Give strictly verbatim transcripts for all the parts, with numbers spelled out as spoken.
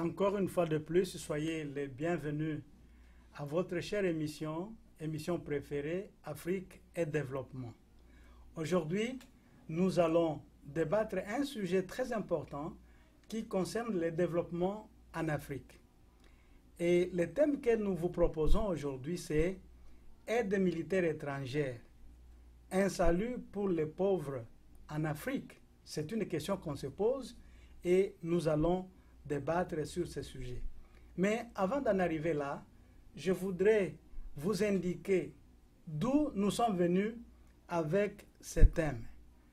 Encore une fois de plus, soyez les bienvenus à votre chère émission, émission préférée, Afrique et Développement. Aujourd'hui, nous allons débattre un sujet très important qui concerne le développement en Afrique. Et le thème que nous vous proposons aujourd'hui, c'est aide militaire étrangère, un salut pour les pauvres en Afrique. C'est une question qu'on se pose et nous allons débattre sur ce sujet. Mais avant d'en arriver là, je voudrais vous indiquer d'où nous sommes venus avec ce thème.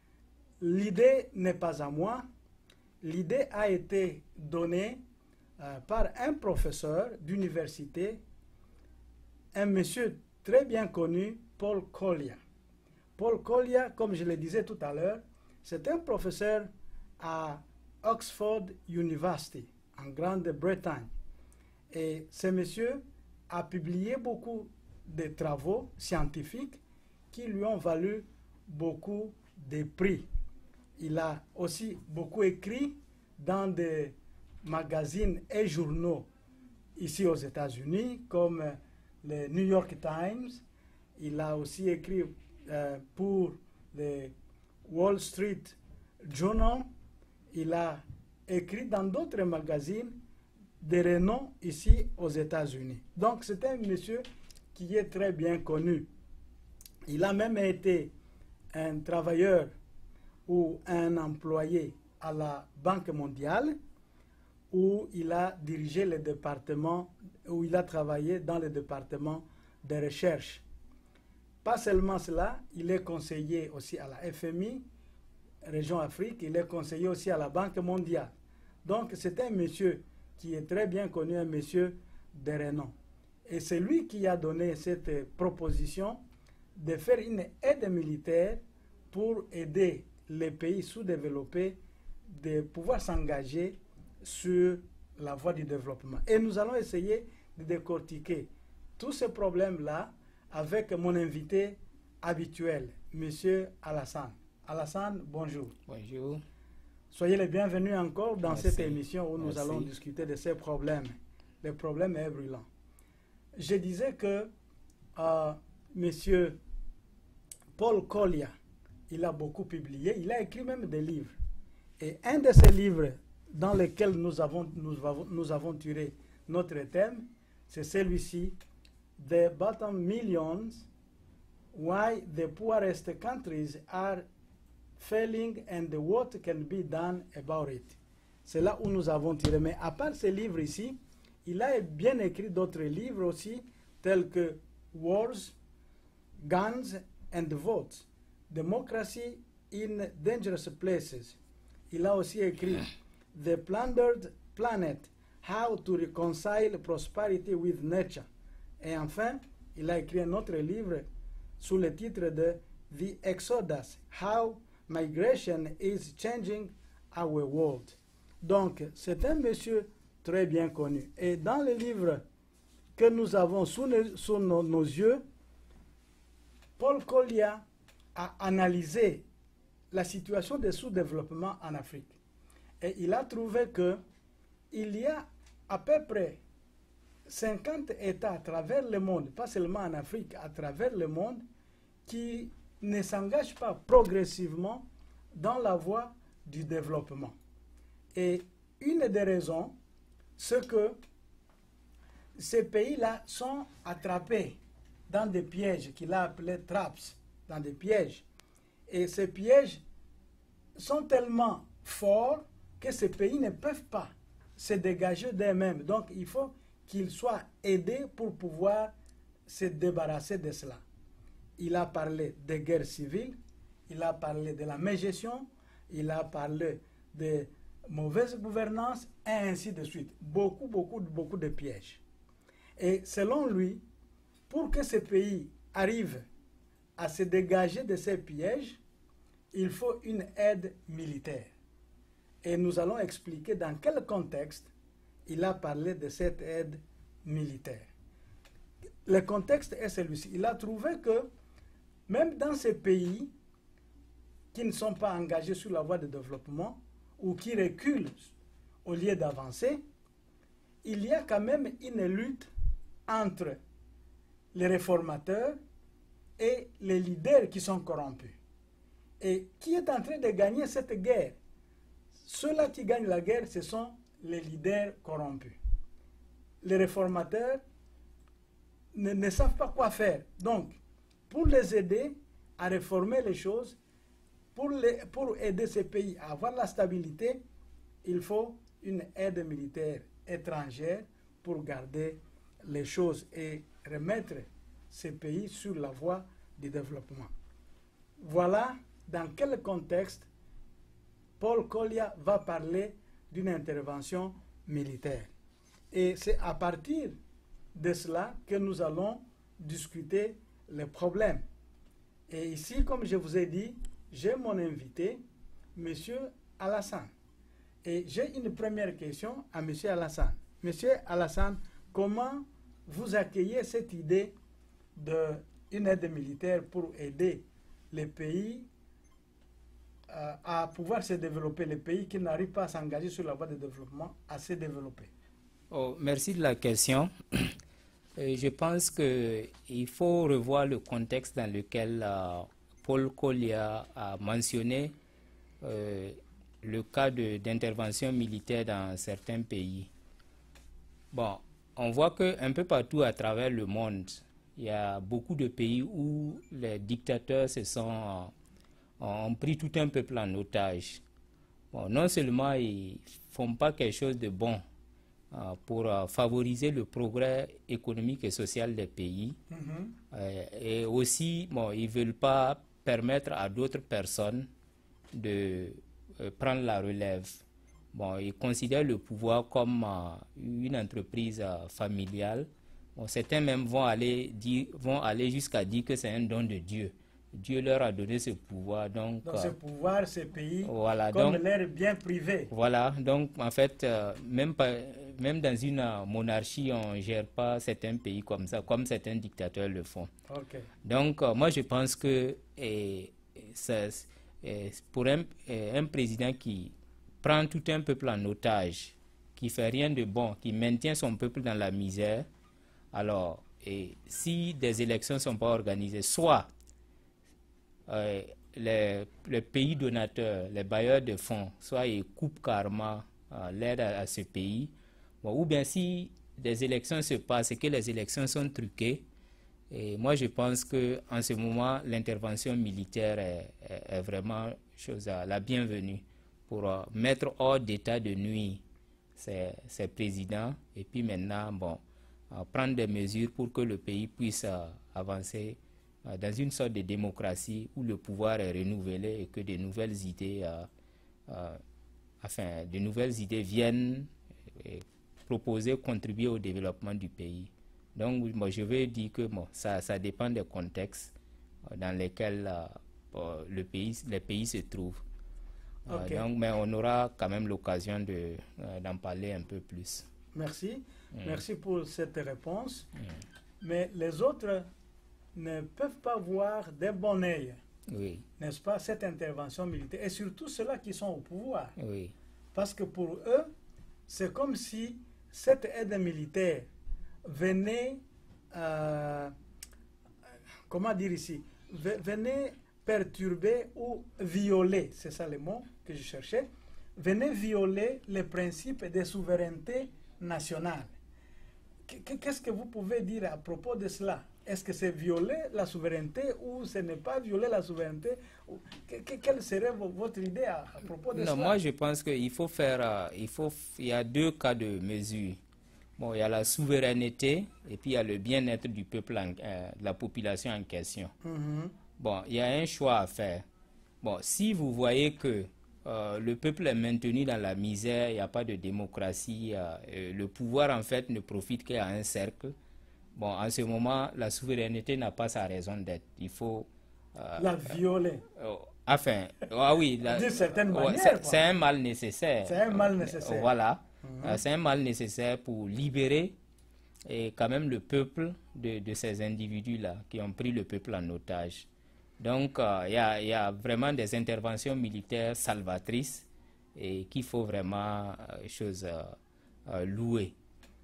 L'idée n'est pas à moi, l'idée a été donnée euh, par un professeur d'université, un monsieur très bien connu, Paul Collier. Paul Collier, comme je le disais tout à l'heure, c'est un professeur à Oxford University, en Grande-Bretagne. Et ce monsieur a publié beaucoup de travaux scientifiques qui lui ont valu beaucoup de prix. Il a aussi beaucoup écrit dans des magazines et journaux ici aux États-Unis, comme le New York Times. Il a aussi écrit euh, pour le Wall Street Journal. Il a écrit dans d'autres magazines de renom ici aux États-Unis. Donc c'est un monsieur qui est très bien connu. Il a même été un travailleur ou un employé à la Banque mondiale, où il a dirigé le département, où il a travaillé dans le département de recherche. Pas seulement cela, il est conseiller aussi à la F M I, Région Afrique, il est conseiller aussi à la Banque mondiale. Donc c'est un monsieur qui est très bien connu, un monsieur de renom. Et c'est lui qui a donné cette proposition de faire une aide militaire pour aider les pays sous-développés de pouvoir s'engager sur la voie du développement. Et nous allons essayer de décortiquer tous ces problèmes-là avec mon invité habituel, monsieur Alassane. Alassane, bonjour. Bonjour. Soyez les bienvenus encore dans Merci. cette émission où nous Merci. allons discuter de ces problèmes. Les problèmes est brûlant. Je disais que euh, monsieur Paul Collier, il a beaucoup publié, il a écrit même des livres. Et un de ces livres dans lesquels nous avons, nous avons, nous avons tiré notre thème, c'est celui-ci, The Bottom Millions, Why the Poorest Countries Are Failing and What Can Be Done About It. C'est là où nous avons tiré. Mais à part ces livres ici, il a bien écrit d'autres livres aussi, tels que Wars, Guns and Votes, Democracy in Dangerous Places. Il a aussi écrit The Plundered Planet, How to Reconcile Prosperity with Nature. Et enfin, il a écrit un autre livre sous le titre de The Exodus, How Migration is Changing Our World. Donc, c'est un monsieur très bien connu. Et dans le livre que nous avons sous, nos, sous nos, nos yeux, Paul Collier a analysé la situation des sous-développement en Afrique. Et il a trouvé qu'il y a à peu près cinquante États à travers le monde, pas seulement en Afrique, à travers le monde, qui ne s'engagent pas progressivement dans la voie du développement. Et une des raisons, c'est que ces pays-là sont attrapés dans des pièges qu'il a appelés traps, dans des pièges. Et ces pièges sont tellement forts que ces pays ne peuvent pas se dégager d'eux-mêmes. Donc il faut qu'ils soient aidés pour pouvoir se débarrasser de cela. Il a parlé des guerres civiles, il a parlé de la mégestion, il a parlé de mauvaise gouvernance, et ainsi de suite. Beaucoup, beaucoup, beaucoup de pièges. Et selon lui, pour que ces pays arrivent à se dégager de ces pièges, il faut une aide militaire. Et nous allons expliquer dans quel contexte il a parlé de cette aide militaire. Le contexte est celui-ci. Il a trouvé que même dans ces pays qui ne sont pas engagés sur la voie de développement ou qui reculent au lieu d'avancer, il y a quand même une lutte entre les réformateurs et les leaders qui sont corrompus. Et qui est en train de gagner cette guerre? Ceux-là qui gagnent la guerre, ce sont les leaders corrompus. Les réformateurs ne, ne savent pas quoi faire. Donc, pour les aider à réformer les choses, pour, les, pour aider ces pays à avoir la stabilité, il faut une aide militaire étrangère pour garder les choses et remettre ces pays sur la voie du développement. Voilà dans quel contexte Paul Collier va parler d'une intervention militaire. Et c'est à partir de cela que nous allons discuter les problèmes. Et ici, comme je vous ai dit, j'ai mon invité, M. Alassane. Et j'ai une première question à M. Alassane. M. Alassane, comment vous accueillez cette idée d'une aide militaire pour aider les pays euh, à pouvoir se développer, les pays qui n'arrivent pas à s'engager sur la voie de développement, à se développer? Oh, merci de la question. Je pense qu'il faut revoir le contexte dans lequel euh, Paul Collier a mentionné euh, le cas d'intervention militaire dans certains pays. Bon, on voit qu'un peu partout à travers le monde, il y a beaucoup de pays où les dictateurs se sont, euh, ont pris tout un peuple en otage. Bon, non seulement ils ne font pas quelque chose de bon euh, pour euh, favoriser le progrès économique et social des pays, mm-hmm. euh, et aussi, bon, ils ne veulent pas permettre à d'autres personnes de euh, prendre la relève. Bon, ils considèrent le pouvoir comme euh, une entreprise euh, familiale. Bon, certains même vont aller, dire, vont aller jusqu'à dire que c'est un don de Dieu. Dieu leur a donné ce pouvoir. Donc, donc ce euh, pouvoir, ces pays, voilà, comme donc, leur bien privé. Voilà, donc en fait, euh, même, pas, même dans une euh, monarchie, on ne gère pas certains pays comme ça, comme certains dictateurs le font. Okay. Donc, euh, moi, je pense que et, et ça, et pour un, et un président qui prend tout un peuple en otage, qui ne fait rien de bon, qui maintient son peuple dans la misère, alors, et si des élections ne sont pas organisées, soit euh, les, les pays donateurs, les bailleurs de fonds, soit ils coupent carrément euh, l'aide à, à ce pays, bon, ou bien si des élections se passent et que les élections sont truquées, et moi je pense qu'en ce moment, l'intervention militaire est, est, est vraiment chose à la bienvenue pour euh, mettre hors d'état de nuire ces, ces présidents et puis maintenant, bon, euh, prendre des mesures pour que le pays puisse euh, avancer euh, dans une sorte de démocratie où le pouvoir est renouvelé et que de nouvelles idées, euh, euh, enfin, de nouvelles idées viennent et proposer, contribuer au développement du pays. Donc, moi, je veux dire que bon, ça, ça dépend des contextes euh, dans lesquels euh, le pays, les pays se trouvent. Okay. Euh, donc, mais on aura quand même l'occasion de, euh, d'en parler un peu plus. Merci. Mm. Merci pour cette réponse. Mm. Mais les autres ne peuvent pas voir d'un bon œil, oui. n'est-ce pas, cette intervention militaire, et surtout ceux-là qui sont au pouvoir. Oui. Parce que pour eux, c'est comme si cette aide militaire venait, euh, comment dire ici, venait perturber ou violer, c'est ça le mot que je cherchais, venait violer les principes de souveraineté nationale. Qu'est-ce que vous pouvez dire à propos de cela? Est-ce que c'est violer la souveraineté ou ce n'est pas violer la souveraineté? Quelle serait votre idée à, à propos de non, cela? Moi, je pense qu'il faut faire, euh, il, faut, il y a deux cas de mesure. Bon, il y a la souveraineté et puis il y a le bien-être du peuple, en, euh, de la population en question. Mm-hmm. Bon, il y a un choix à faire. Bon, si vous voyez que euh, le peuple est maintenu dans la misère, il n'y a pas de démocratie, euh, le pouvoir en fait ne profite qu'à un cercle, bon, en ce moment, la souveraineté n'a pas sa raison d'être. Il faut... Euh, la violer. Euh, enfin, ah oui. D'une certaine manière. C'est un mal nécessaire. C'est un mal nécessaire. Voilà. Mm-hmm. C'est un mal nécessaire pour libérer et quand même le peuple de, de ces individus-là qui ont pris le peuple en otage. Donc, il euh, y, y a vraiment des interventions militaires salvatrices et qu'il faut vraiment euh, chose, euh, euh, louer.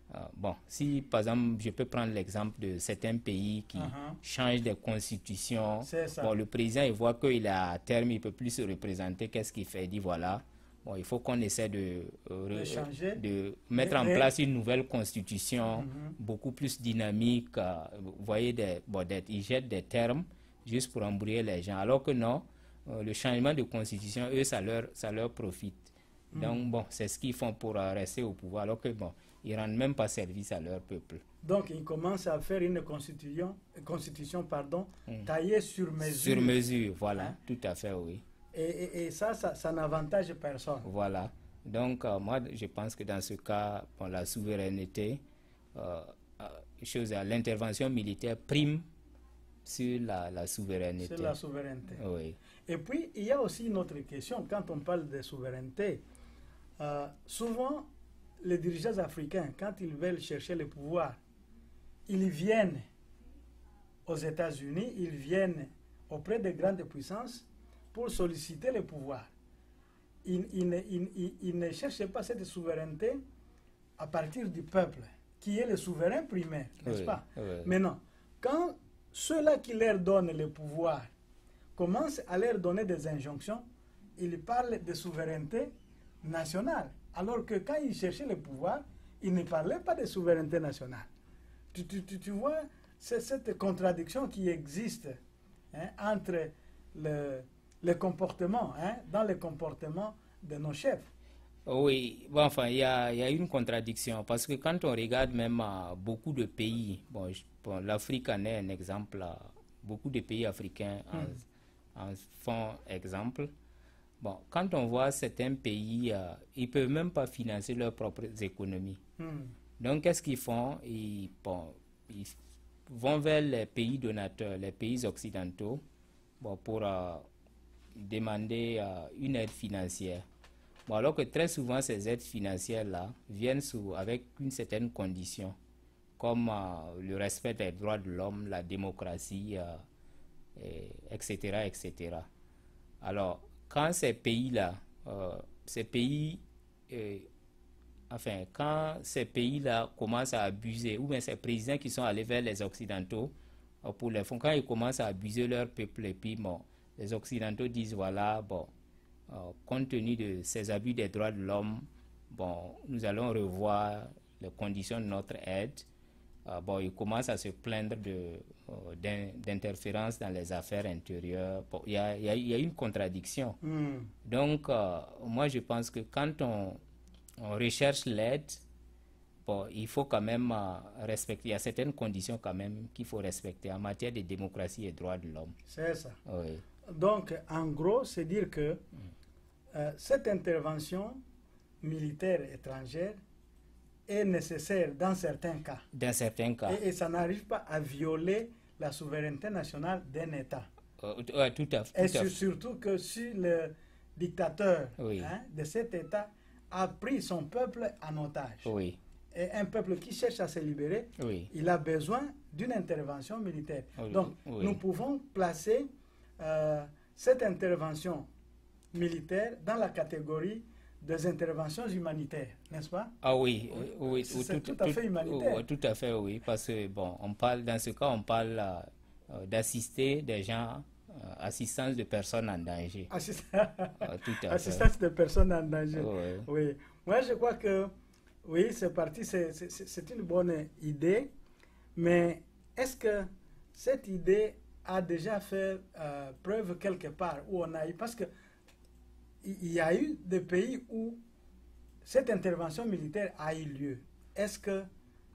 Euh, bon, si par exemple, je peux prendre l'exemple de certains pays qui Uh-huh. changent des constitutions. C'est ça. Bon, le président, il voit qu'il est à terme, il ne peut plus se représenter. Qu'est-ce qu'il fait? Il dit voilà, bon, il faut qu'on essaie de, euh, De changer. de mettre Mais- en mais- place une nouvelle constitution Mhm. beaucoup plus dynamique. euh, vous voyez, des, bon, des, ils jettent des termes juste pour embrouiller les gens. Alors que non, euh, le changement de constitution, eux, ça leur, ça leur profite. Donc, bon, c'est ce qu'ils font pour euh, rester au pouvoir, alors que, bon, ils ne rendent même pas service à leur peuple. Donc, ils commencent à faire une constitution, constitution pardon, Mm. taillée sur mesure. Sur mesure, voilà, Hein? tout à fait, oui. Et, et- et ça, ça, ça n'avantage personne. Voilà. Donc, euh, moi, je pense que dans ce cas, bon, la souveraineté, euh, euh, chose, à l'intervention militaire prime sur la, la souveraineté. C'est la souveraineté. Oui. Et puis, il y a aussi une autre question. Quand on parle de souveraineté, euh, souvent, les dirigeants africains, quand ils veulent chercher le pouvoir, ils viennent aux États-Unis, ils viennent auprès des grandes puissances pour solliciter le pouvoir. Ils, ils ne, ils- ils- ils ne cherchent pas cette souveraineté à partir du peuple, qui est le souverain primaire, n'est-ce Oui, pas? oui. Maintenant, quand ceux-là qui leur donnent le pouvoir commencent à leur donner des injonctions, ils parlent de souveraineté nationale. Alors que quand ils cherchaient le pouvoir, ils ne parlaient pas de souveraineté nationale. Tu, tu- tu- tu vois, c'est cette contradiction qui existe, hein, entre le, le comportement, hein, dans le comportement de nos chefs. Oui, bon, enfin, il y a, il y a une contradiction parce que quand on regarde même euh, beaucoup de pays, bon, je- bon, l'Afrique en est un exemple, euh, beaucoup de pays africains en, en font exemple. Bon, quand on voit certains pays, euh, ils peuvent même pas financer leurs propres économies. Hmm. Donc, qu'est-ce qu'ils font? Ils, bon, ils vont vers les pays donateurs, les pays occidentaux, bon, pour euh, demander euh, une aide financière. Bon, alors que très souvent, ces aides financières-là viennent sous, avec une certaine condition, comme euh, le respect des droits de l'homme, la démocratie, euh, et, etc., et cetera. Alors, quand ces pays-là, euh, ces pays, euh, enfin, quand ces pays-là commencent à abuser, ou bien ces présidents qui sont allés vers les Occidentaux euh, pour les fonds, quand ils commencent à abuser leur peuple, et puis bon, les Occidentaux disent voilà, bon, euh, compte tenu de ces abus des droits de l'homme, bon, nous allons revoir les conditions de notre aide. Euh, bon, ils commencent à se plaindre de, euh, d'in- d'interférences dans les affaires intérieures. Bon, il y a, il y a- il y a une contradiction. Hmm. Donc, euh, moi, je pense que quand on, on recherche l'aide, bon, il faut quand même euh, respecter, il y a certaines conditions quand même qu'il faut respecter en matière de démocratie et droits de l'homme. C'est ça. Oui. Donc, en gros, c'est dire que euh, cette intervention militaire étrangère est nécessaire dans certains cas. Dans certains cas. Et, et ça n'arrive pas à violer la souveraineté nationale d'un État. Euh, ouais, tout à fait. Et tout à sur- fait. surtout que si le dictateur Oui. hein, de cet État a pris son peuple en otage, Oui, et un peuple qui cherche à se libérer, oui. il a besoin d'une intervention militaire. Oui, Donc, oui. nous pouvons placer euh, cette intervention militaire dans la catégorie des interventions humanitaires, n'est-ce pas? Ah oui, Oui, oui, oui, c'est tout à fait humanitaire. oui, tout à fait, oui, parce que bon, on parle dans ce cas, on parle euh, euh, d'assister des gens, euh, assistance de personnes en danger. Assist- Euh, tout à fait. Assistance de personnes en danger. Oui. Oui, moi je crois que oui, c'est parti, c'est- c'est c'est une bonne idée, mais est-ce que cette idée a déjà fait euh, preuve quelque part où on a eu, parce que il il y a eu des pays où cette intervention militaire a eu lieu. Est-ce que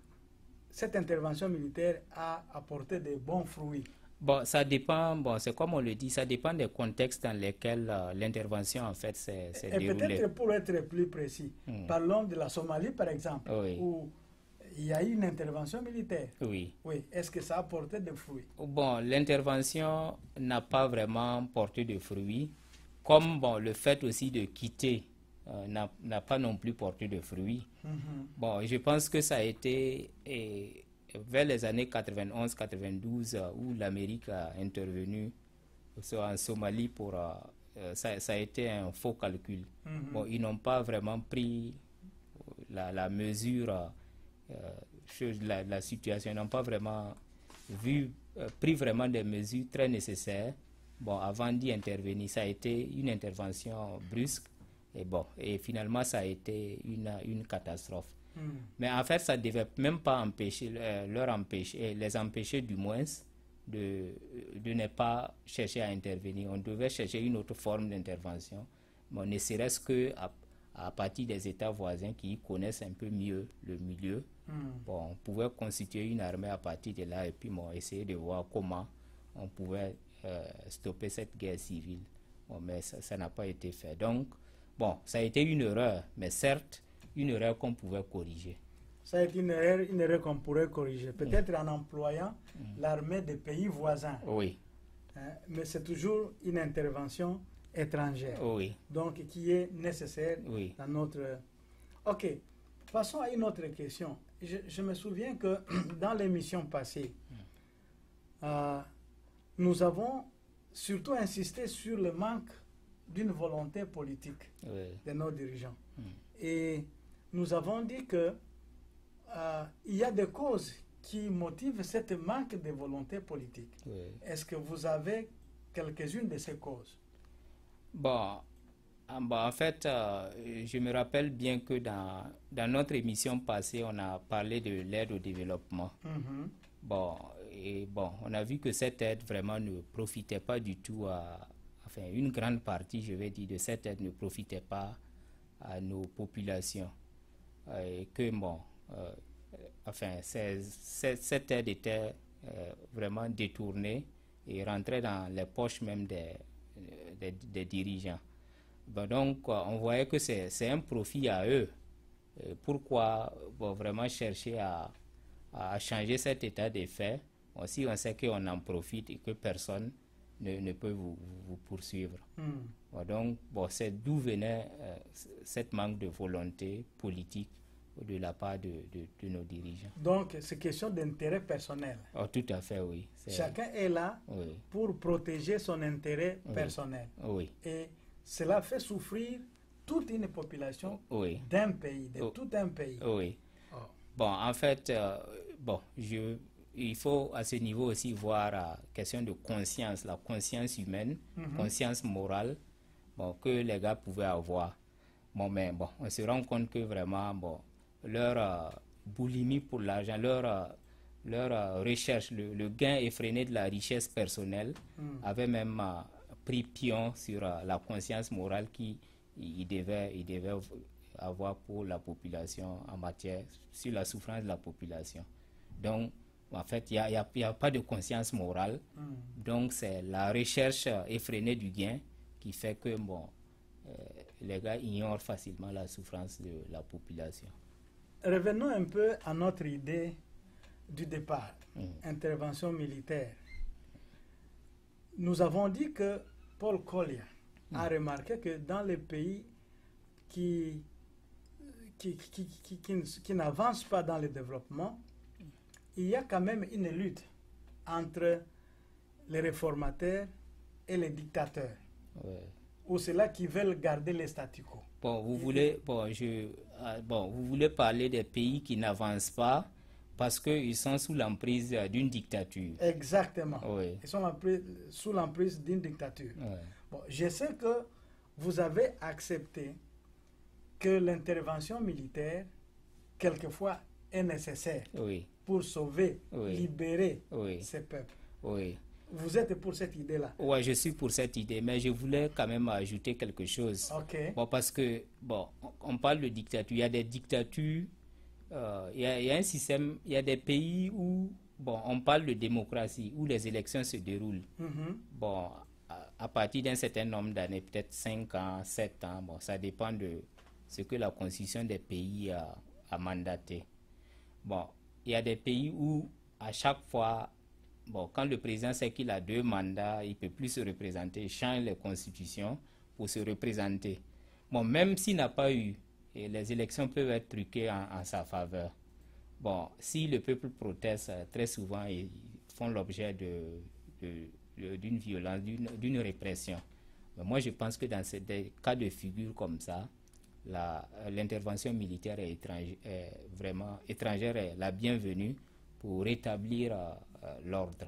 cette intervention militaire a apporté de bons fruits? Bon, ça dépend, bon, c'est comme on le dit, ça dépend des contextes dans lesquels euh, l'intervention, en fait, s'est s'est Et déroulée. peut-être pour être plus précis, Hmm. parlons de la Somalie par exemple, Oui. où il y a eu une intervention militaire. Oui. Oui, est-ce que ça a apporté des fruits? Bon, l'intervention n'a pas vraiment porté de fruits, comme bon, le fait aussi de quitter euh, n'a n'a pas non plus porté de fruits. Mhm. Bon, je pense que ça a été eh, vers les années quatre-vingt-onze quatre-vingt-douze euh, où l'Amérique a intervenu so- en Somalie pour... euh, euh, ça, ça a été un faux calcul. Mhm. Bon, ils n'ont pas vraiment pris la, la mesure euh, euh, la, la situation, n'ont pas vraiment vu, euh, pris vraiment des mesures très nécessaires. Bon, avant d'y intervenir, ça a été une intervention brusque et bon, et finalement ça a été une, une catastrophe. Mm. Mais en fait, ça ne devait même pas empêcher, euh, leur empêcher, les empêcher du moins de, de ne pas chercher à intervenir. On devait chercher une autre forme d'intervention, bon, ne serait-ce que à, à partir des États voisins qui connaissent un peu mieux le milieu. Mm. Bon, on pouvait constituer une armée à partir de là et puis bon, essayer de voir comment on pouvait euh, stopper cette guerre civile. Bon, mais ça n'a pas été fait. Donc, bon, ça a été une erreur, mais certes, une erreur qu'on pouvait corriger. Ça a été une erreur, une erreur qu'on pourrait corriger, peut-être mm. en employant mm. l'armée des pays voisins. Oui. Hein, mais c'est toujours une intervention étrangère. Oui. Donc, qui est nécessaire oui. dans notre... Ok, passons à une autre question. Je, je me souviens que dans l'émission passée, mm. euh, nous avons surtout insisté sur le manque d'une volonté politique oui. de nos dirigeants. Mm. Et nous avons dit que euh, il y a des causes qui motivent cette manque de volonté politique. Oui. Est-ce que vous avez quelques-unes de ces causes? Bon, bon en fait, euh, je me rappelle bien que dans, dans notre émission passée, on a parlé de l'aide au développement. Mm-hmm. Bon, et bon, on a vu que cette aide vraiment ne profitait pas du tout à... Enfin, une grande partie, je vais dire, de cette aide ne profitait pas à nos populations. Euh, et que, bon, euh, enfin, c'est, c'est, cette aide était euh, vraiment détournée et rentrait dans les poches même des, des, des dirigeants. Bon, donc, on voyait que c'est, c'est un profit à eux. Euh, pourquoi bon, vraiment chercher à, à changer cet état des faits? Bon, si on sait qu'on en profite et que personne ne, ne peut vous, vous poursuivre. Mm. Bon, donc, bon, c'est d'où venait euh, cette manque de volonté politique de la part de, de, de nos dirigeants. Donc, c'est question d'intérêt personnel. Oh, tout à fait, oui. C'est... Chacun est là oui. pour protéger son intérêt oui. personnel. Oui. Et cela fait souffrir toute une population oui. d'un pays, de oh. tout un pays. Oui. Oh. Bon, en fait, euh, bon, je... il faut à ce niveau aussi voir la uh, question de conscience, la conscience humaine, mm-hmm. conscience morale, bon, que les gars pouvaient avoir. Bon, mais bon, on se rend compte que vraiment, bon, leur uh, boulimie pour l'argent, leur, uh, leur uh, recherche, le, le gain effréné de la richesse personnelle mm. avait même pris pion sur la conscience morale qu'il devait, il devait avoir pour la population en matière, sur la souffrance de la population. Donc, en fait, il n'y a, a, a pas de conscience morale. Mm. Donc, c'est la recherche effrénée du gain qui fait que, bon, euh, les gars ignorent facilement la souffrance de la population. Revenons un peu à notre idée du départ, mm. intervention militaire. Nous avons dit que Paul Collier mm. a remarqué que dans les pays qui, qui, qui, qui, qui, qui n'avancent pas dans le développement, il y a quand même une lutte entre les réformateurs et les dictateurs. Ouais. Ou ceux-là qui veulent garder le statu quo. Bon, vous voulez, bon, je, euh, bon, vous voulez parler des pays qui n'avancent pas parce qu'ils sont sous l'emprise d'une dictature. Exactement. Oui. Ils sont sous l'emprise d'une dictature. Ouais. Bon, je sais que vous avez accepté que l'intervention militaire, quelquefois, est nécessaire. Oui. Pour sauver, oui. libérer oui. ces peuples. Oui. Vous êtes pour cette idée-là? Oui, je suis pour cette idée, mais je voulais quand même ajouter quelque chose. Ok. Bon, parce que, bon, on parle de dictature. Il y a des dictatures, euh, il, y a, il y a un système, il y a des pays où, bon, on parle de démocratie, où les élections se déroulent. Mm-hmm. Bon, à, à partir d'un certain nombre d'années, peut-être cinq ans, sept ans, bon, ça dépend de ce que la constitution des pays a, a mandaté. Bon, il y a des pays où, à chaque fois, bon, quand le président sait qu'il a deux mandats, il ne peut plus se représenter, il change les constitutions pour se représenter. Bon, même s'il n'a pas eu, et les élections peuvent être truquées en, en sa faveur. Bon, si le peuple proteste, très souvent, ils font l'objet de, de, de, d'une violence, d'une, d'une répression. Mais moi, je pense que dans ces des cas de figure comme ça, l'intervention militaire est, étranger, est vraiment étrangère est la bienvenue pour rétablir euh, l'ordre.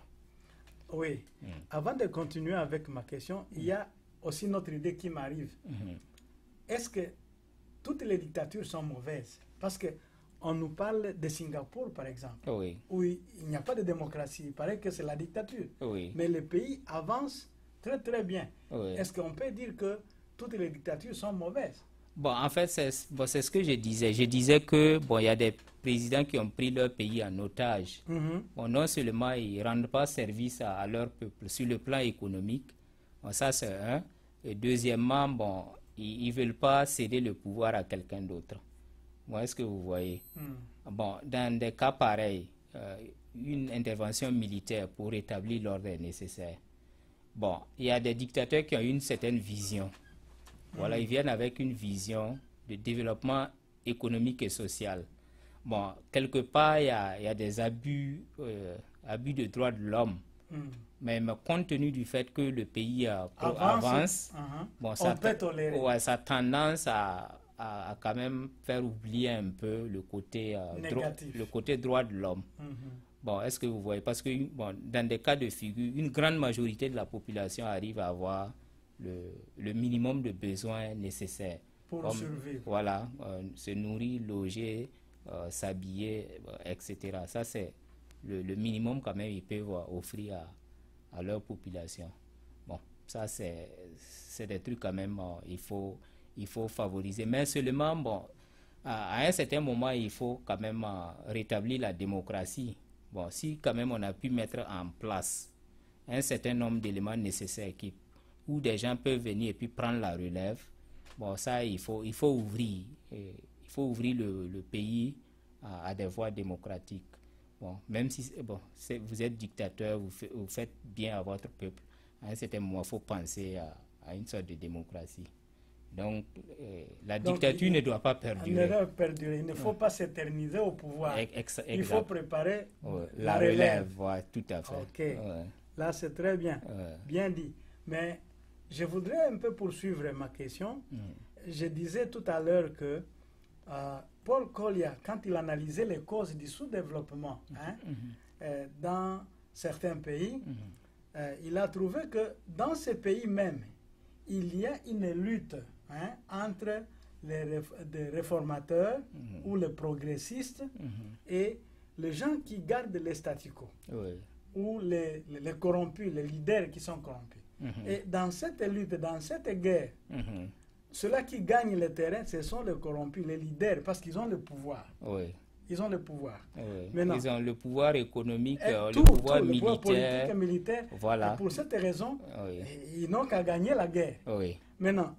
Oui. Mm. Avant de continuer avec ma question, il y a aussi notre idée qui m'arrive. Mm-hmm. Est-ce que toutes les dictatures sont mauvaises? Parce que on nous parle de Singapour, par exemple, oui. où il n'y a pas de démocratie. Il paraît que c'est la dictature. Oui. Mais le pays avance très, très bien. Oui. Est-ce qu'on peut dire que toutes les dictatures sont mauvaises? Bon, en fait, c'est bon, c'est ce que je disais. Je disais que bon, il y a des présidents qui ont pris leur pays en otage. Mm-hmm. Bon, non seulement ils ne rendent pas service à, à leur peuple sur le plan économique, bon, ça c'est un. Et deuxièmement, bon, ils ne veulent pas céder le pouvoir à quelqu'un d'autre. Moi, est-ce que vous voyez? Mm. Bon, dans des cas pareils, euh, une intervention militaire pour rétablir l'ordre est nécessaire. Bon, il y a des dictateurs qui ont une certaine vision. Voilà, mm. ils viennent avec une vision de développement économique et social. Bon, quelque part, il y a, il y a des abus, euh, abus de droits de l'homme. Mm. Mais, mais compte tenu du fait que le pays euh, avance, avance uh-huh. bon, ça, on peut tolérer. Ouais, ça a tendance à, à, à quand même faire oublier un peu le côté, euh, négatif. le côté droit de l'homme. Mm-hmm. Bon, est-ce que vous voyez? Parce que bon, dans des cas de figure, une grande majorité de la population arrive à avoir le, le minimum de besoins nécessaires. Pour comme, survivre. Voilà, euh, se nourrir, loger, euh, s'habiller, euh, et cetera. Ça, c'est le, le minimum quand même ils peuvent offrir à à leur population. Bon, ça c'est des trucs quand même, euh, il, faut, il faut favoriser. Mais seulement, bon, à, à un certain moment, il faut quand même euh, rétablir la démocratie. Bon, si quand même on a pu mettre en place un certain nombre d'éléments nécessaires qui, où des gens peuvent venir et puis prendre la relève, bon, ça, il faut, il faut ouvrir. Et, il faut ouvrir le, le pays à, à des voies démocratiques. Bon, même si bon, vous êtes dictateur, vous, fait, vous faites bien à votre peuple, à un certain moment, il faut penser à, à une sorte de démocratie. Donc, euh, la Donc, dictature il, ne doit pas perdurer. Ne doit perdurer. Il ne faut ouais. pas s'éterniser au pouvoir. Ex il faut préparer ouais. la, la relève. relève. Ouais, tout à fait. Ok, ouais. Là c'est très bien, ouais. bien dit. Mais je voudrais un peu poursuivre ma question. Mm. Je disais tout à l'heure que euh, Paul Collier, quand il analysait les causes du sous-développement hein, mm-hmm. euh, dans certains pays, mm-hmm. euh, il a trouvé que dans ces pays même, il y a une lutte hein, entre les réf des réformateurs mm-hmm. ou les progressistes mm-hmm. et les gens qui gardent les statu quo, oui. ou les, les, les corrompus, les leaders qui sont corrompus. Mm-hmm. Et dans cette lutte, dans cette guerre, mm-hmm. ceux-là qui gagnent le terrain, ce sont les corrompus, les leaders, parce qu'ils ont le pouvoir. Oui. Ils ont le pouvoir. Oui. Maintenant, ils ont le pouvoir économique, tout, le pouvoir tout, militaire. Le pouvoir politique et militaire. Voilà. Et pour cette raison, oui. ils n'ont qu'à gagner la guerre. Oui. Maintenant,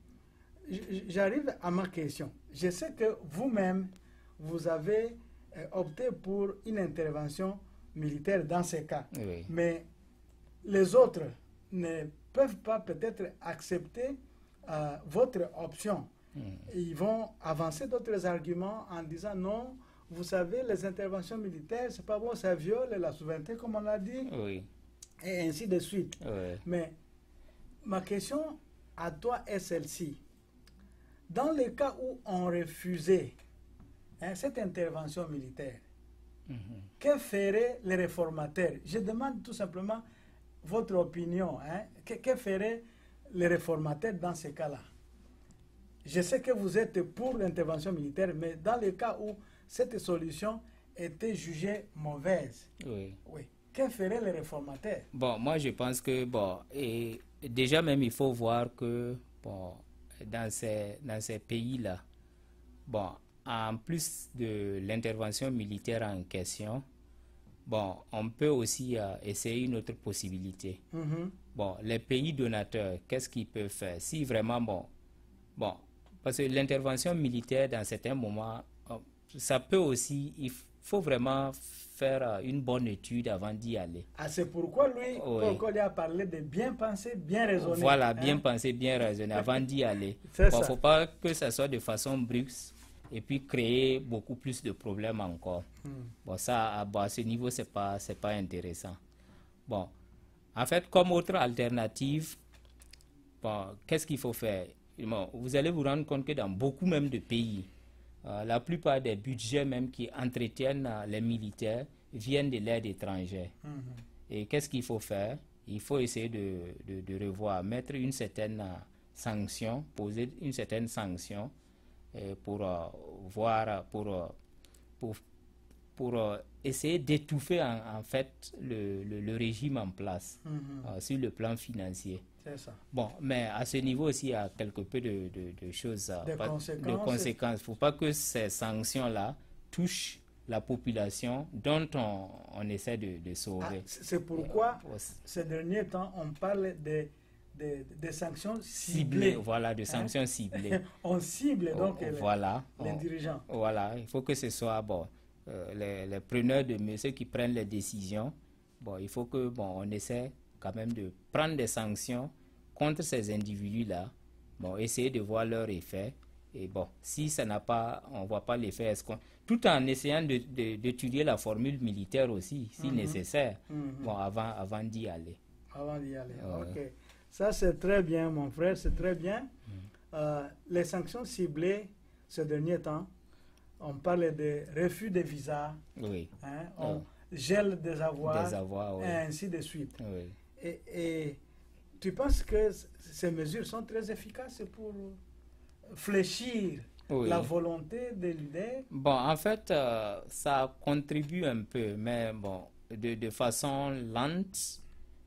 j'arrive à ma question. Je sais que vous-même, vous avez euh, opté pour une intervention militaire dans ces cas. Oui. Mais les autres ne peuvent pas peut-être accepter euh, votre option. Mm. Ils vont avancer d'autres arguments en disant non, vous savez, les interventions militaires, c'est pas bon, ça viole la souveraineté, comme on l'a dit, oui. et ainsi de suite. Oui. Mais ma question à toi est celle-ci. Dans le cas où on refusait hein, cette intervention militaire, mm-hmm. que feraient les réformateurs? Je demande tout simplement votre opinion. Hein, que, que feraient les réformateurs dans ces cas-là? Je sais que vous êtes pour l'intervention militaire, mais dans le cas où cette solution était jugée mauvaise, oui. Oui, que feraient les réformateurs? Bon, moi je pense que, bon, et déjà même il faut voir que, bon, dans ces, dans ces pays-là, bon, en plus de l'intervention militaire en question, bon, on peut aussi euh, essayer une autre possibilité. Mm-hmm. Bon, les pays donateurs, qu'est-ce qu'ils peuvent faire? Si vraiment, bon, bon, parce que l'intervention militaire, dans certains moments, ça peut aussi, il faut vraiment faire une bonne étude avant d'y aller. Ah, c'est pourquoi lui, oui. Paul Collier a parlé de bien penser, bien raisonner. Voilà, hein? bien penser, bien raisonner avant d'y aller. Il bon, ne faut pas que ça soit de façon brute et puis créer beaucoup plus de problèmes encore. Hmm. Bon, ça, bon, à ce niveau, ce n'est pas, c'est pas intéressant. Bon, en fait, comme autre alternative, bon, qu'est-ce qu'il faut faire? bon, vous allez vous rendre compte que dans beaucoup même de pays, euh, la plupart des budgets même qui entretiennent euh, les militaires viennent de l'aide étrangère. Mm-hmm. Et qu'est-ce qu'il faut faire? Il faut essayer de, de, de revoir, mettre une certaine euh, sanction, poser une certaine sanction euh, pour euh, voir, pour, euh, pour, pour euh, essayer d'étouffer en, en fait le, le, le régime en place mm-hmm. euh, sur le plan financier. C'est ça. Bon, mais à ce niveau aussi, il y a quelque peu de, de, de choses, de pas, conséquences. de conséquences. Il ne faut pas que ces sanctions-là touchent la population dont on, on essaie de, de sauver. Ah, c'est pourquoi, euh, ces derniers temps, on parle de, de, de sanctions ciblées. ciblées. Voilà, de sanctions hein? ciblées. On cible donc oh, les, voilà, les on, dirigeants. Voilà, il faut que ce soit bon, euh, les, les preneurs de mesures qui prennent les décisions. Bon, il faut que bon, on essaie quand même de prendre des sanctions contre ces individus-là, bon, essayer de voir leur effet, et bon, si ça n'a pas, on ne voit pas l'effet, tout en essayant d'étudier la formule militaire aussi, si mm-hmm. nécessaire, mm-hmm. bon, avant, avant d'y aller. Avant d'y aller, euh, ok. Ça, c'est très bien, mon frère, c'est très bien. Mm. Euh, les sanctions ciblées, ces derniers temps, on parle de refus de visa, oui. hein, on oh. gèle des avoirs, des avoirs oui. et ainsi de suite. Oui. Et, et tu penses que ces mesures sont très efficaces pour fléchir oui. la volonté des leaders? Bon, en fait, euh, ça contribue un peu, mais bon, de, de façon lente.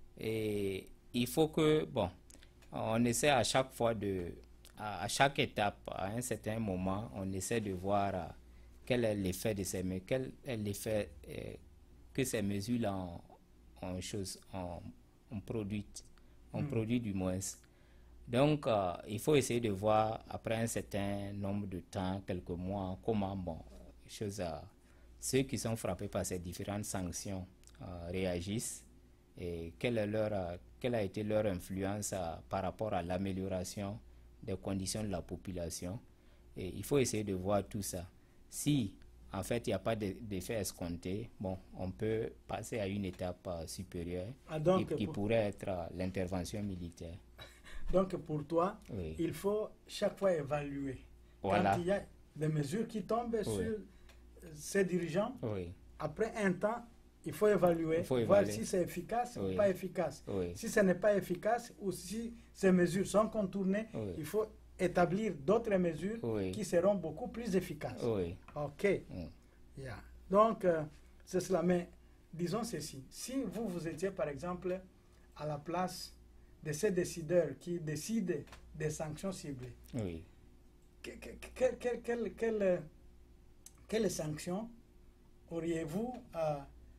Et il faut que, bon, on essaie à chaque fois de, à, à chaque étape, à un certain moment, on essaie de voir euh, quel est l'effet de ces mesures, quel est l'effet euh, que ces mesures-là ont, ont, chose, ont, ont produit. On mm. produit du moins. Donc, euh, il faut essayer de voir, après un certain nombre de temps, quelques mois, comment, bon, chose, euh, ceux qui sont frappés par ces différentes sanctions euh, réagissent et quelle, est leur, euh, quelle a été leur influence euh, par rapport à l'amélioration des conditions de la population. Et il faut essayer de voir tout ça. Si, en fait, il n'y a pas d'effet escompté, bon, on peut passer à une étape euh, supérieure ah, donc, qui, qui pour... pourrait être euh, l'intervention militaire. Donc, pour toi, oui. il faut chaque fois évaluer. Voilà. Quand il y a des mesures qui tombent oui. sur ces dirigeants, oui. après un temps, il faut évaluer, il faut voir évaluer. si c'est efficace oui. ou pas efficace. Oui. Si ce n'est pas efficace ou si ces mesures sont contournées, oui. il faut établir d'autres mesures oui. qui seront beaucoup plus efficaces. Oui. OK. Mm. Yeah. Donc, euh, c'est cela. Mais disons ceci. Si vous, vous étiez, par exemple, à la place de ces décideurs qui décident des sanctions ciblées, oui. que, que, que, que, que, quelles, quelles sanctions auriez-vous euh,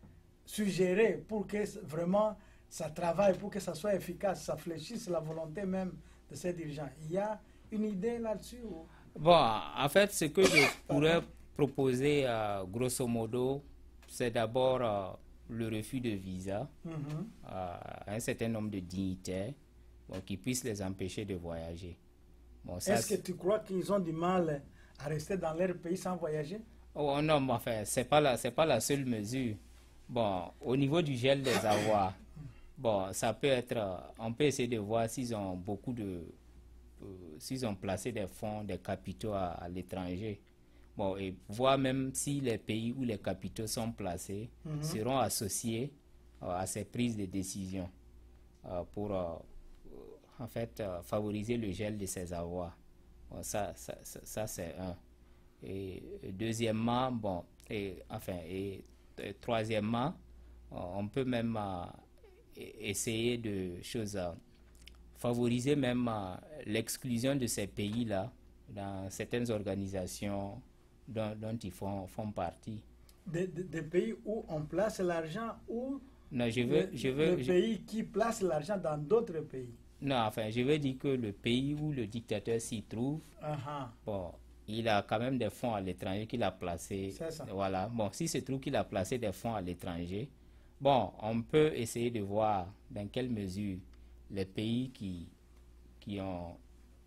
suggéré pour que vraiment ça travaille, pour que ça soit efficace, ça fléchisse la volonté même de ces dirigeants? Il y a une idée là-dessus ou... Bon, en fait, ce que je pourrais proposer, euh, grosso modo, c'est d'abord euh, le refus de visa mm-hmm. euh, à un certain nombre de dignitaires bon, qui puissent les empêcher de voyager. Bon, est-ce que tu crois qu'ils ont du mal à rester dans leur pays sans voyager? Oh non, mais enfin, c'est pas la, c'est pas la seule mesure. Bon, au niveau du gel des avoirs, bon, ça peut être, on peut essayer de voir s'ils ont beaucoup de, euh, s'ils ont placé des fonds, des capitaux à, à l'étranger. Bon, et voir même si les pays où les capitaux sont placés mm-hmm. seront associés euh, à ces prises de décision euh, pour, euh, en fait, euh, favoriser le gel de ces avoirs. Bon, ça, ça, ça, ça c'est un. Et deuxièmement, bon, et, enfin, et, et troisièmement, on peut même euh, essayer de choses, euh, favoriser même euh, l'exclusion de ces pays-là dans certaines organisations dont, dont ils font, font partie. Des, des, des pays où on place l'argent ou non, je veux, le, je veux, le je... pays qui place l'argent dans d'autres pays? Non, enfin, je veux dire que le pays où le dictateur s'y trouve, uh-huh. bon, il a quand même des fonds à l'étranger qu'il a placés. C'est ça. Voilà. Bon, s'il se trouve qu'il a placé des fonds à l'étranger, bon, on peut essayer de voir dans quelle mesure les pays qui, qui, ont,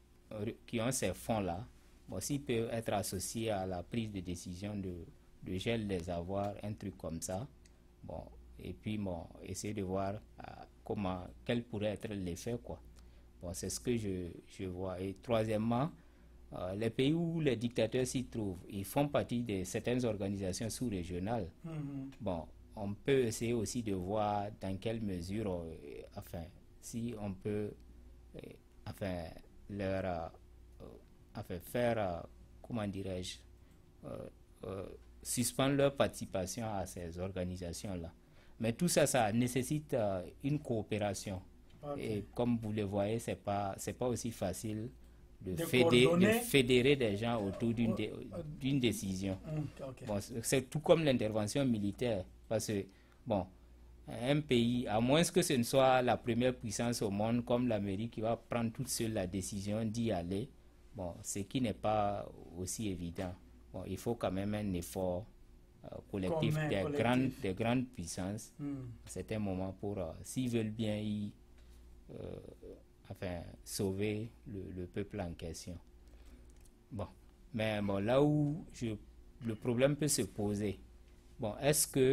qui ont ces fonds-là, bon, s'ils peuvent être associés à la prise de décision de, de gel des avoirs, un truc comme ça. Bon, et puis, bon, essayer de voir euh, comment, quel pourrait être l'effet, quoi. Bon, c'est ce que je, je vois. Et troisièmement, euh, les pays où les dictateurs s'y trouvent, ils font partie de certaines organisations sous-régionales. Mm-hmm. Bon, on peut essayer aussi de voir dans quelle mesure, euh, enfin, si on peut, euh, enfin, leur, euh, enfin, faire, euh, comment dirais-je, euh, euh, suspendre leur participation à ces organisations-là. Mais tout ça, ça nécessite euh, une coopération. Okay. Et comme vous le voyez, c'est pas, c'est pas aussi facile de, de, fédérer, de fédérer des gens autour d'une dé, d'une décision. Okay. Bon, c'est tout comme l'intervention militaire. Parce que, bon, un pays, à moins que ce ne soit la première puissance au monde comme l'Amérique qui va prendre toute seule la décision d'y aller, bon, ce qui n'est pas aussi évident. Bon, il faut quand même un effort euh, collectif, des, collectif. Grandes, des grandes puissances mm. à certains moments pour, euh, s'ils veulent bien y euh, enfin, sauver le, le peuple en question. Bon, mais bon, là où je, le problème peut se poser, bon, est-ce que,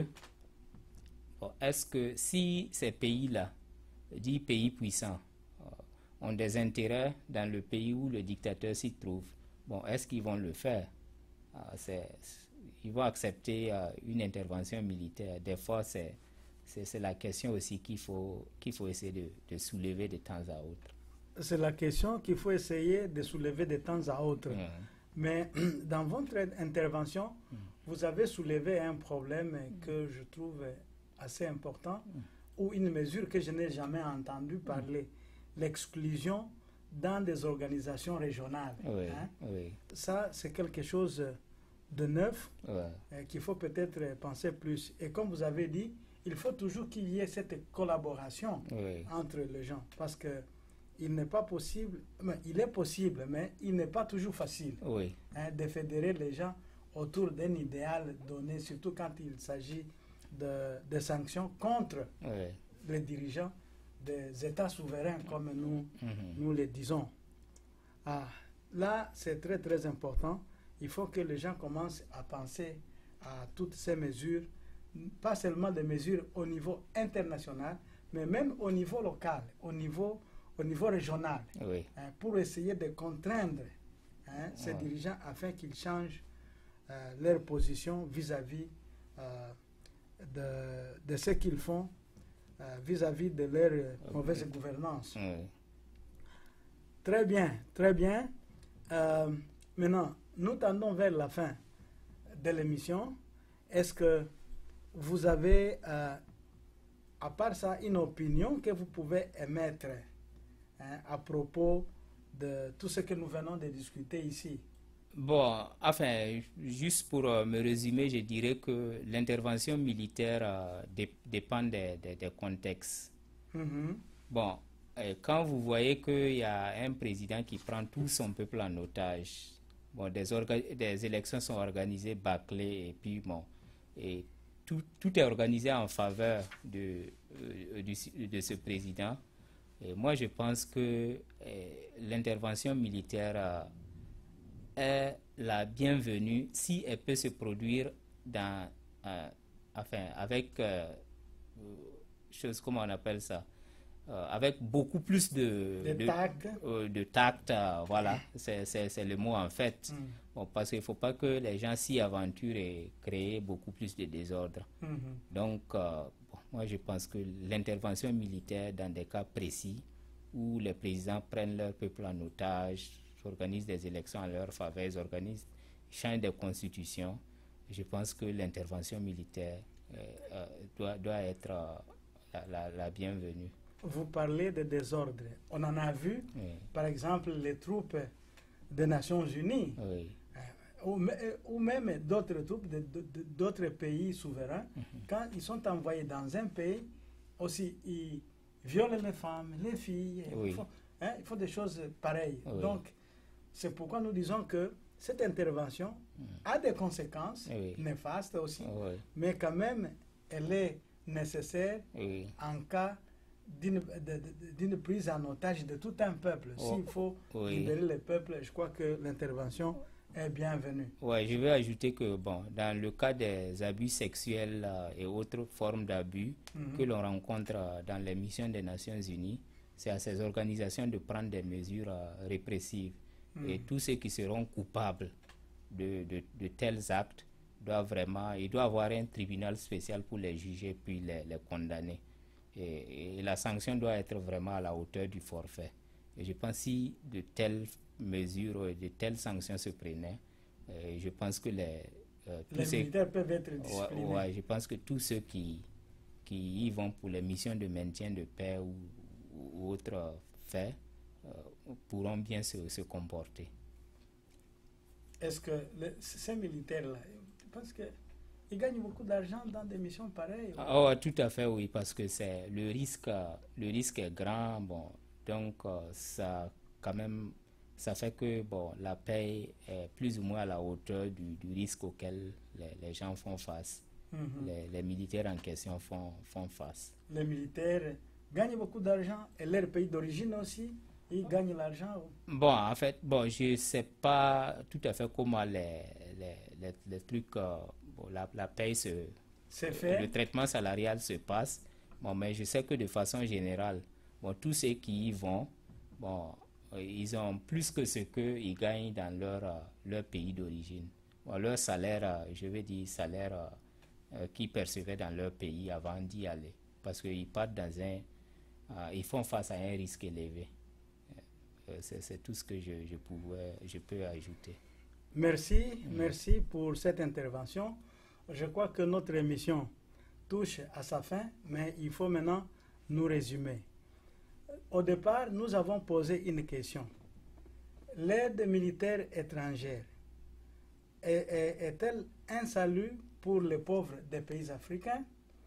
bon, est-ce que si ces pays-là, dix pays puissants, euh, ont des intérêts dans le pays où le dictateur s'y trouve, bon, est-ce qu'ils vont le faire? Euh, c'est, ils vont accepter euh, une intervention militaire. Des fois, c'est, c'est, c'est la question aussi qu'il faut, qu'il faut essayer de, de soulever de temps à autre. C'est la question qu'il faut essayer de soulever de temps à autre. Mmh. Mais dans votre intervention, mmh. vous avez soulevé un problème que je trouve assez important, mmh. ou une mesure que je n'ai jamais entendu parler, mmh. l'exclusion dans des organisations régionales. Oui, hein? Oui. Ça, c'est quelque chose de neuf, ouais. euh, qu'il faut peut-être penser plus. Et comme vous avez dit, il faut toujours qu'il y ait cette collaboration oui. entre les gens, parce que il n'est pas possible, mais il est possible, mais il n'est pas toujours facile oui. hein, de fédérer les gens autour d'un idéal donné, surtout quand il s'agit de, de sanctions contre oui. les dirigeants des États souverains, comme nous, mm-hmm. nous le disons. Ah, là, c'est très très important. Il faut que les gens commencent à penser à toutes ces mesures, pas seulement des mesures au niveau international, mais même au niveau local, au niveau, au niveau régional, oui. hein, pour essayer de contraindre hein, ces ouais. dirigeants afin qu'ils changent euh, leur position vis-à-vis euh, de, de ce qu'ils font euh, vis-à-vis de leur euh, mauvaise okay. gouvernance. Oui. Très bien, très bien. Euh, maintenant, nous tendons vers la fin de l'émission. Est-ce que vous avez, euh, à part ça, une opinion que vous pouvez émettre hein, à propos de tout ce que nous venons de discuter ici? Bon, enfin, juste pour euh, me résumer, je dirais que l'intervention militaire euh, dé dépend des, des, des contextes. Mm-hmm. Bon, euh, quand vous voyez qu'il y a un président qui prend tout son peuple en otage, bon, des, des élections sont organisées, bâclées, et puis bon, et tout, tout est organisé en faveur de, euh, de, de ce président. Et moi, je pense que euh, l'intervention militaire euh, est la bienvenue si elle peut se produire dans, euh, enfin, avec euh, chose, comment on appelle ça, euh, avec beaucoup plus de, de, de tact, euh, de tact euh, voilà, c'est, c'est, c'est le mot en fait. Mm. Bon, parce qu'il ne faut pas que les gens s'y aventurent et créer beaucoup plus de désordre. Mm-hmm. Donc, euh, bon, moi je pense que l'intervention militaire dans des cas précis où les présidents prennent leur peuple en otage, organisent des élections en leur faveur, ils organisent, changent des constitutions, je pense que l'intervention militaire euh, euh, doit, doit être euh, la, la, la bienvenue. Vous parlez de désordre. On en a vu, oui. par exemple, les troupes des Nations Unies, oui. euh, ou, ou même d'autres troupes de, de, de, d'autres pays souverains, mm-hmm. quand ils sont envoyés dans un pays, aussi, ils violent les femmes, les filles, oui. il, faut, hein, il faut des choses pareilles. Oui. Donc, c'est pourquoi nous disons que cette intervention mm. a des conséquences oui. néfastes aussi, oui. mais quand même, elle est nécessaire oui. en cas d'une, de, d'une prise en otage de tout un peuple. Oh. S'il faut oui. libérer le peuple, je crois que l'intervention est bienvenue. Oui, je vais ajouter que, bon, dans le cas des abus sexuels euh, et autres formes d'abus mm-hmm. que l'on rencontre euh, dans les missions des Nations Unies, c'est à ces organisations de prendre des mesures euh, répressives. Mm. Et tous ceux qui seront coupables de, de, de tels actes doivent vraiment, il doit y avoir un tribunal spécial pour les juger puis les, les condamner. Et, et la sanction doit être vraiment à la hauteur du forfait. Et je pense que si de telles mesures et de telles sanctions se prenaient, euh, je pense que les... Euh, les militaires peuvent être disciplinés. Ouais, ouais, je pense que tous ceux qui, qui y vont pour les missions de maintien de paix ou, ou autres faits euh, pourront bien se, se comporter. Est-ce que le, ces militaires-là, tu penses qu'ils gagnent beaucoup d'argent dans des missions pareilles? Oh, tout à fait, oui, parce que c'est le risque, le risque est grand, bon, donc euh, ça quand même, ça fait que bon, la paie est plus ou moins à la hauteur du, du risque auquel les, les gens font face. Mm-hmm. les, les militaires en question font, font face. Les militaires gagnent beaucoup d'argent et leur pays d'origine aussi, ils gagnent l'argent. Bon, en fait, bon, je ne sais pas tout à fait comment les, les, les, les trucs, euh, bon, la, la paie se... C'est fait. Le traitement salarial se passe. Bon, mais je sais que de façon générale, bon, tous ceux qui y vont, bon, ils ont plus que ce qu'ils gagnent dans leur, euh, leur pays d'origine. Bon, leur salaire, euh, je veux dire, salaire euh, euh, qu'ils percevaient dans leur pays avant d'y aller. Parce qu'ils partent dans un... Euh, ils font face à un risque élevé. Euh, c'est, c'est tout ce que je, je, pouvais, je peux ajouter. Merci, mmh. merci pour cette intervention. Je crois que notre émission touche à sa fin, mais il faut maintenant nous résumer. Au départ, nous avons posé une question. L'aide militaire étrangère est, est, est-elle un salut pour les pauvres des pays africains?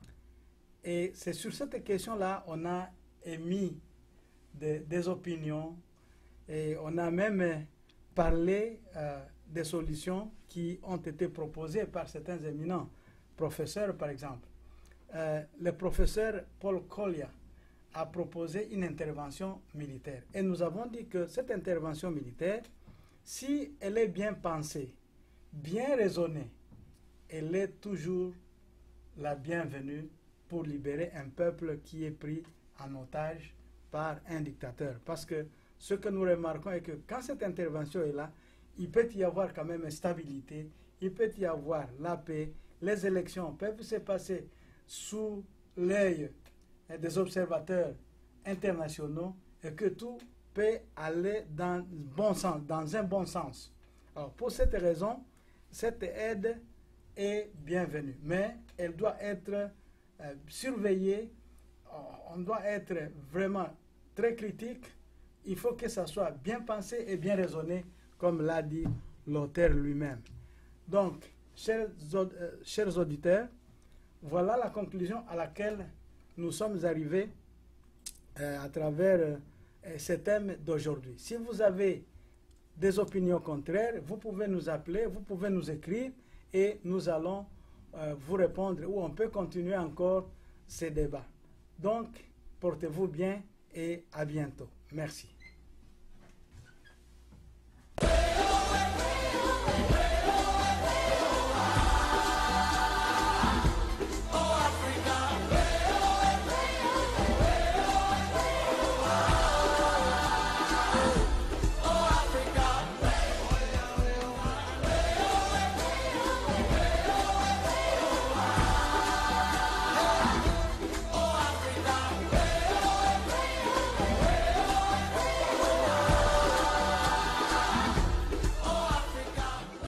Et c'est sur cette question-là on a émis de, des opinions et on a même parlé euh, des solutions qui ont été proposées par certains éminents professeurs, par exemple. Euh, le professeur Paul Collier a proposé une intervention militaire. Et nous avons dit que cette intervention militaire, si elle est bien pensée, bien raisonnée, elle est toujours la bienvenue pour libérer un peuple qui est pris en otage par un dictateur. Parce que ce que nous remarquons est que quand cette intervention est là, il peut y avoir quand même une stabilité, il peut y avoir la paix, les élections peuvent se passer sous l'œil des observateurs internationaux et que tout peut aller dans, bon sens, dans un bon sens. Alors, pour cette raison, cette aide est bienvenue, mais elle doit être euh, surveillée, on doit être vraiment très critique, il faut que ça soit bien pensé et bien raisonné, comme l'a dit l'auteur lui-même. Donc, chers, euh, chers auditeurs, voilà la conclusion à laquelle nous sommes arrivés euh, à travers euh, ce thème d'aujourd'hui. Si vous avez des opinions contraires, vous pouvez nous appeler, vous pouvez nous écrire et nous allons euh, vous répondre ou on peut continuer encore ces débats. Donc, portez-vous bien et à bientôt. Merci.